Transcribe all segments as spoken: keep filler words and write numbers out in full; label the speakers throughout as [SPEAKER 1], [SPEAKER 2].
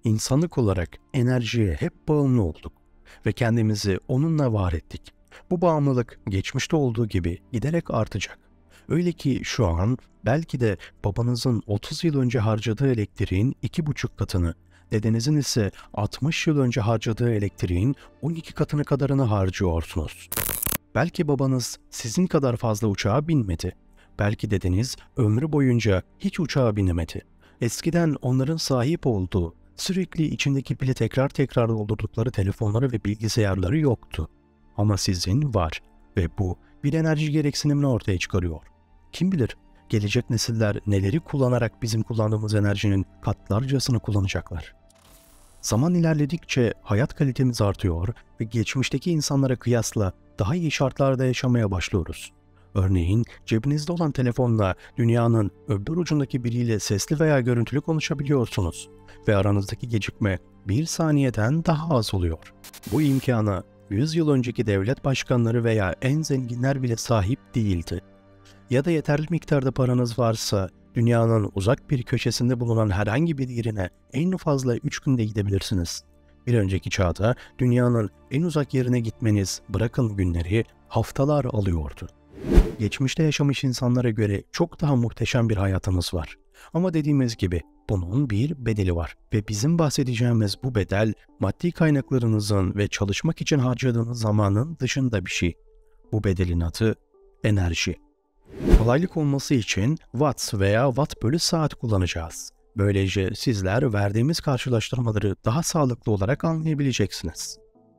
[SPEAKER 1] İnsanlık olarak enerjiye hep bağımlı olduk ve kendimizi onunla var ettik. Bu bağımlılık geçmişte olduğu gibi giderek artacak. Öyle ki şu an belki de babanızın otuz yıl önce harcadığı elektriğin iki buçuk katını, dedenizin ise altmış yıl önce harcadığı elektriğin on iki katını kadarını harcıyorsunuz. Belki babanız sizin kadar fazla uçağa binmedi. Belki dedeniz ömrü boyunca hiç uçağa binemedi. Eskiden onların sahip olduğu, sürekli içindeki pili tekrar tekrar doldurdukları telefonları ve bilgisayarları yoktu. Ama sizin var ve bu bir enerji gereksinimini ortaya çıkarıyor. Kim bilir, gelecek nesiller neleri kullanarak bizim kullandığımız enerjinin katlarcasını kullanacaklar. Zaman ilerledikçe hayat kalitemiz artıyor ve geçmişteki insanlara kıyasla daha iyi şartlarda yaşamaya başlıyoruz. Örneğin cebinizde olan telefonla dünyanın öbür ucundaki biriyle sesli veya görüntülü konuşabiliyorsunuz ve aranızdaki gecikme bir saniyeden daha az oluyor. Bu imkana yüz yıl önceki devlet başkanları veya en zenginler bile sahip değildi. Ya da yeterli miktarda paranız varsa dünyanın uzak bir köşesinde bulunan herhangi bir yerine en fazla üç günde gidebilirsiniz. Bir önceki çağda dünyanın en uzak yerine gitmeniz bırakın günleri, haftalar alıyordu. Geçmişte yaşamış insanlara göre çok daha muhteşem bir hayatınız var. Ama dediğimiz gibi bunun bir bedeli var ve bizim bahsedeceğimiz bu bedel maddi kaynaklarınızın ve çalışmak için harcadığınız zamanın dışında bir şey. Bu bedelin adı enerji. Kolaylık olması için watt veya watt bölü saat kullanacağız. Böylece sizler verdiğimiz karşılaştırmaları daha sağlıklı olarak anlayabileceksiniz.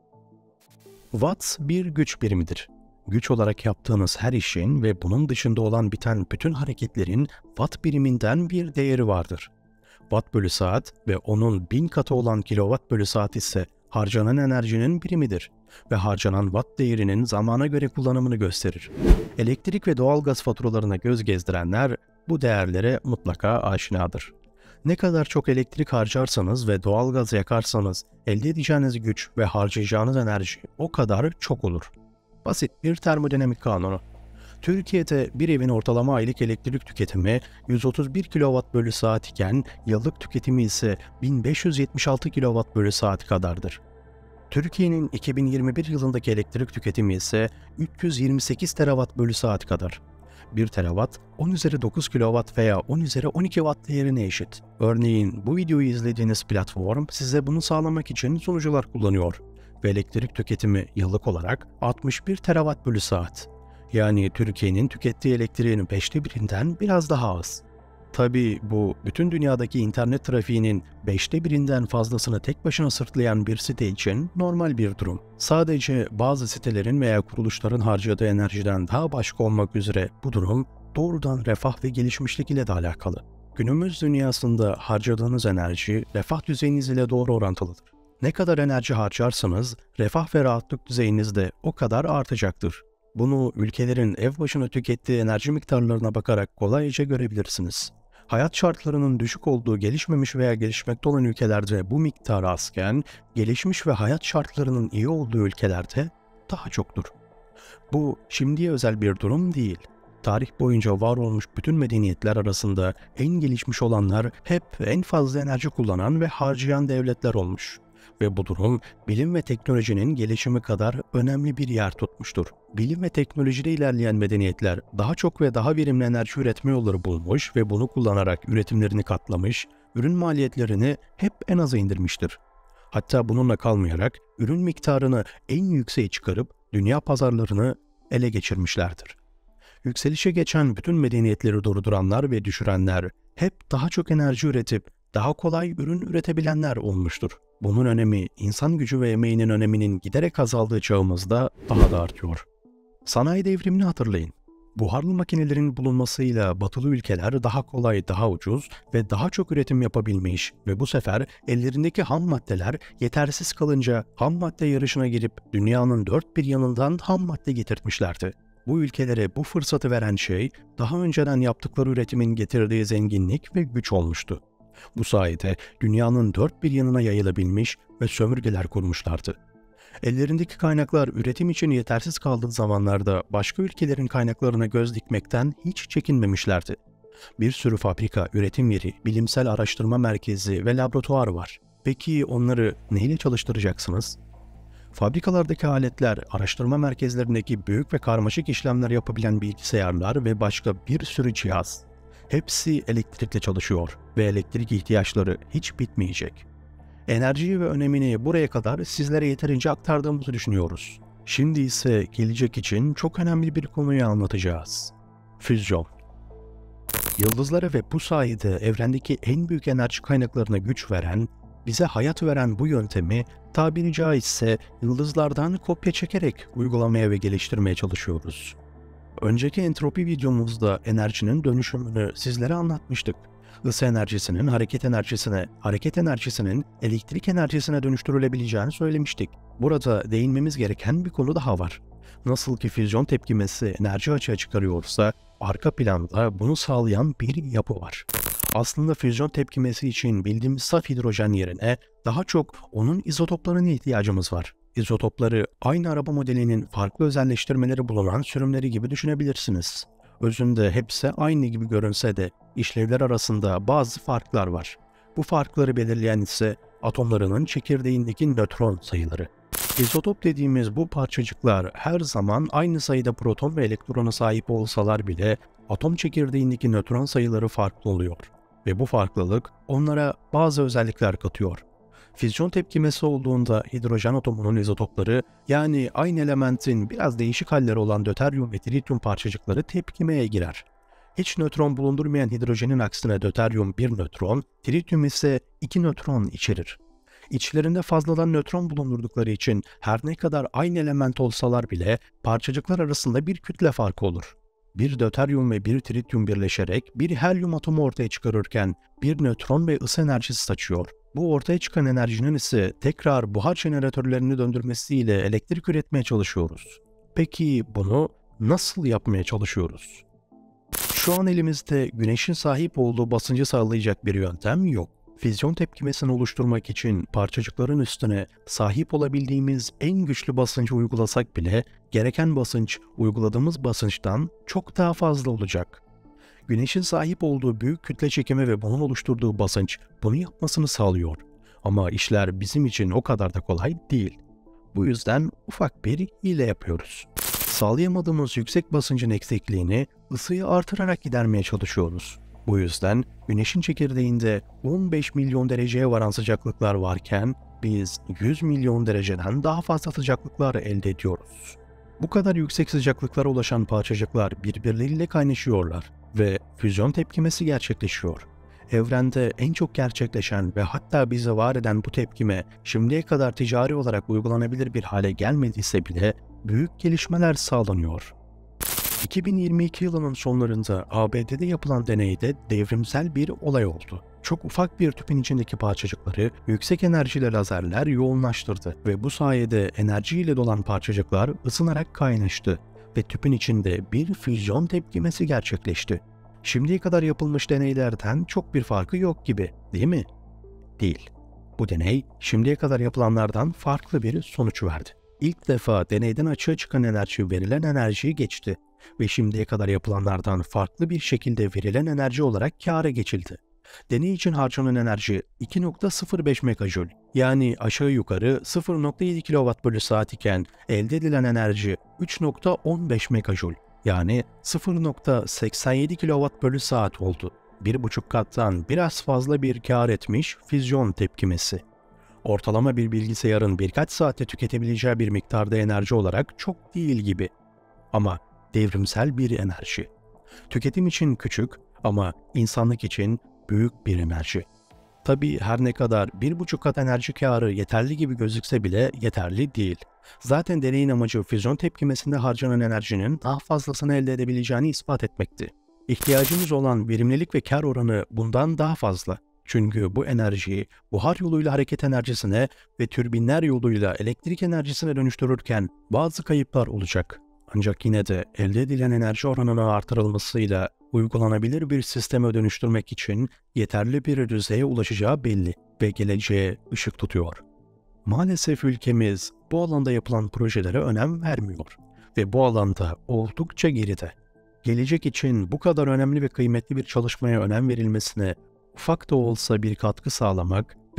[SPEAKER 1] Watt bir güç birimidir. Güç olarak yaptığınız her işin ve bunun dışında olan biten bütün hareketlerin watt biriminden bir değeri vardır. Watt bölü saat ve onun bin katı olan kilowatt bölü saat ise harcanan enerjinin birimidir ve harcanan watt değerinin zamana göre kullanımını gösterir. Elektrik ve doğalgaz faturalarına göz gezdirenler bu değerlere mutlaka aşinadır. Ne kadar çok elektrik harcarsanız ve doğalgaz yakarsanız elde edeceğiniz güç ve harcayacağınız enerji o kadar çok olur. Basit bir termodinamik kanunu. Türkiye'de bir evin ortalama aylık elektrik tüketimi yüz otuz bir kilowatt bölü saat iken yıllık tüketimi ise bin beş yüz yetmiş altı kilowatt bölü saat kadardır. Türkiye'nin iki bin yirmi bir yılındaki elektrik tüketimi ise üç yüz yirmi sekiz terawatt bölü saat kadar. bir terawatt on üzeri dokuz kilowatt veya on üzeri on iki watt değerine eşit. Örneğin bu videoyu izlediğiniz platform size bunu sağlamak için sunucular kullanıyor ve elektrik tüketimi yıllık olarak altmış bir terawatt bölü saat. Yani Türkiye'nin tükettiği elektriğin beşte birinden biraz daha az. Tabii bu bütün dünyadaki internet trafiğinin beşte birinden fazlasını tek başına sırtlayan bir site için normal bir durum. Sadece bazı sitelerin veya kuruluşların harcadığı enerjiden daha başka olmak üzere bu durum doğrudan refah ve gelişmişlik ile de alakalı. Günümüz dünyasında harcadığınız enerji refah düzeyiniz ile doğru orantılıdır. Ne kadar enerji harcarsanız refah ve rahatlık düzeyiniz de o kadar artacaktır. Bunu ülkelerin ev başına tükettiği enerji miktarlarına bakarak kolayca görebilirsiniz. Hayat şartlarının düşük olduğu gelişmemiş veya gelişmekte olan ülkelerde bu miktar azken, gelişmiş ve hayat şartlarının iyi olduğu ülkelerde daha çoktur. Bu şimdiye özel bir durum değil. Tarih boyunca var olmuş bütün medeniyetler arasında en gelişmiş olanlar hep en fazla enerji kullanan ve harcayan devletler olmuş. Ve bu durum bilim ve teknolojinin gelişimi kadar önemli bir yer tutmuştur. Bilim ve teknolojide ilerleyen medeniyetler daha çok ve daha verimli enerji üretme yolları bulmuş ve bunu kullanarak üretimlerini katlamış, ürün maliyetlerini hep en aza indirmiştir. Hatta bununla kalmayarak ürün miktarını en yükseğe çıkarıp dünya pazarlarını ele geçirmişlerdir. Yükselişe geçen bütün medeniyetleri durduranlar ve düşürenler hep daha çok enerji üretip daha kolay ürün üretebilenler olmuştur. Bunun önemi insan gücü ve emeğinin öneminin giderek azaldığı çağımızda daha da artıyor. Sanayi devrimini hatırlayın. Buharlı makinelerin bulunmasıyla batılı ülkeler daha kolay, daha ucuz ve daha çok üretim yapabilmiş ve bu sefer ellerindeki ham maddeler yetersiz kalınca ham madde yarışına girip dünyanın dört bir yanından ham madde getirtmişlerdi. Bu ülkelere bu fırsatı veren şey daha önceden yaptıkları üretimin getirdiği zenginlik ve güç olmuştu. Bu sayede dünyanın dört bir yanına yayılabilmiş ve sömürgeler kurmuşlardı. Ellerindeki kaynaklar üretim için yetersiz kaldığı zamanlarda başka ülkelerin kaynaklarına göz dikmekten hiç çekinmemişlerdi. Bir sürü fabrika, üretim yeri, bilimsel araştırma merkezi ve laboratuvar var. Ve Peki onları neyle çalıştıracaksınız? Fabrikalardaki aletler, araştırma merkezlerindeki büyük ve karmaşık işlemler yapabilen bilgisayarlar ve başka bir sürü cihaz. Hepsi elektrikle çalışıyor ve elektrik ihtiyaçları hiç bitmeyecek. Enerjiyi ve önemini buraya kadar sizlere yeterince aktardığımızı düşünüyoruz. Şimdi ise gelecek için çok önemli bir konuyu anlatacağız. Füzyon. Yıldızlara ve bu sayede evrendeki en büyük enerji kaynaklarına güç veren, bize hayat veren bu yöntemi tabiri caizse yıldızlardan kopya çekerek uygulamaya ve geliştirmeye çalışıyoruz. Önceki entropi videomuzda enerjinin dönüşümünü sizlere anlatmıştık. Isı enerjisinin hareket enerjisine, hareket enerjisinin elektrik enerjisine dönüştürülebileceğini söylemiştik. Burada değinmemiz gereken bir konu daha var. Nasıl ki füzyon tepkimesi enerji açığa çıkarıyorsa, arka planda bunu sağlayan bir yapı var. Aslında füzyon tepkimesi için bildiğimiz saf hidrojen yerine daha çok onun izotoplarına ihtiyacımız var. İzotopları aynı araba modelinin farklı özelleştirmeleri bulunan sürümleri gibi düşünebilirsiniz. Özünde hepsi aynı gibi görünse de işlevler arasında bazı farklar var. Bu farkları belirleyen ise atomlarının çekirdeğindeki nötron sayıları. İzotop dediğimiz bu parçacıklar her zaman aynı sayıda proton ve elektrona sahip olsalar bile atom çekirdeğindeki nötron sayıları farklı oluyor ve bu farklılık onlara bazı özellikler katıyor. Füzyon tepkimesi olduğunda hidrojen atomunun izotopları, yani aynı elementin biraz değişik halleri olan döteryum ve trityum parçacıkları tepkimeye girer. Hiç nötron bulundurmayan hidrojenin aksine döteryum bir nötron, trityum ise iki nötron içerir. İçlerinde fazladan nötron bulundurdukları için her ne kadar aynı element olsalar bile parçacıklar arasında bir kütle farkı olur. Bir döteryum ve bir trityum birleşerek bir helyum atomu ortaya çıkarırken bir nötron ve ısı enerjisi saçıyor. Bu ortaya çıkan enerjinin ise tekrar buhar jeneratörlerini döndürmesiyle elektrik üretmeye çalışıyoruz. Peki bunu nasıl yapmaya çalışıyoruz? Şu an elimizde güneşin sahip olduğu basıncı sağlayacak bir yöntem yok. Füzyon tepkimesini oluşturmak için parçacıkların üstüne sahip olabildiğimiz en güçlü basıncı uygulasak bile gereken basınç uyguladığımız basınçtan çok daha fazla olacak. Güneşin sahip olduğu büyük kütle çekimi ve bunun oluşturduğu basınç bunu yapmasını sağlıyor. Ama işler bizim için o kadar da kolay değil. Bu yüzden ufak bir hile yapıyoruz. Sağlayamadığımız yüksek basıncın eksikliğini ısıyı artırarak gidermeye çalışıyoruz. Bu yüzden Güneşin çekirdeğinde on beş milyon dereceye varan sıcaklıklar varken biz yüz milyon dereceden daha fazla sıcaklıklar elde ediyoruz. Bu kadar yüksek sıcaklıklara ulaşan parçacıklar birbirleriyle kaynaşıyorlar ve füzyon tepkimesi gerçekleşiyor. Evrende en çok gerçekleşen ve hatta bizi var eden bu tepkime şimdiye kadar ticari olarak uygulanabilir bir hale gelmediyse bile büyük gelişmeler sağlanıyor. iki bin yirmi iki yılının sonlarında A B D'de yapılan deneyde devrimsel bir olay oldu. Çok ufak bir tüpün içindeki parçacıkları yüksek enerjili lazerler yoğunlaştırdı ve bu sayede enerjiyle dolan parçacıklar ısınarak kaynaştı ve tüpün içinde bir füzyon tepkimesi gerçekleşti. Şimdiye kadar yapılmış deneylerden çok bir farkı yok gibi, değil mi? Değil. Bu deney şimdiye kadar yapılanlardan farklı bir sonuç verdi. İlk defa deneyden açığa çıkan enerji verilen enerjiyi geçti ve şimdiye kadar yapılanlardan farklı bir şekilde verilen enerji olarak kâra geçildi. Deney için harcanan enerji iki nokta sıfır beş megajoule, yani aşağı yukarı sıfır nokta yedi kilowatt bölü saat iken elde edilen enerji üç nokta on beş megajoule, yani sıfır nokta seksen yedi kilowatt bölü saat oldu. Bir buçuk kattan biraz fazla bir kâr etmiş füzyon tepkimesi. Ortalama bir bilgisayarın birkaç saatte tüketebileceği bir miktarda enerji olarak çok değil gibi. Ama devrimsel bir enerji. Tüketim için küçük ama insanlık için büyük bir enerji. Tabii her ne kadar bir buçuk kat enerji kârı yeterli gibi gözükse bile yeterli değil. Zaten deneyin amacı füzyon tepkimesinde harcanan enerjinin daha fazlasını elde edebileceğini ispat etmekti. İhtiyacımız olan verimlilik ve kâr oranı bundan daha fazla. Çünkü bu enerjiyi buhar yoluyla hareket enerjisine ve türbinler yoluyla elektrik enerjisine dönüştürürken bazı kayıplar olacak. Ancak yine de elde edilen enerji oranının artırılmasıyla uygulanabilir bir sisteme dönüştürmek için yeterli bir düzeye ulaşacağı belli ve geleceğe ışık tutuyor. Maalesef ülkemiz bu alanda yapılan projelere önem vermiyor ve bu alanda oldukça geride. Gelecek için bu kadar önemli ve kıymetli bir çalışmaya önem verilmesine ufak da olsa bir katkı sağlamak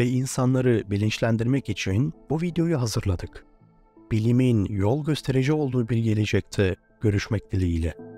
[SPEAKER 1] ve insanları bilinçlendirmek için bu videoyu hazırladık. Bilimin yol gösterici olduğu bir gelecekte görüşmek dileğiyle.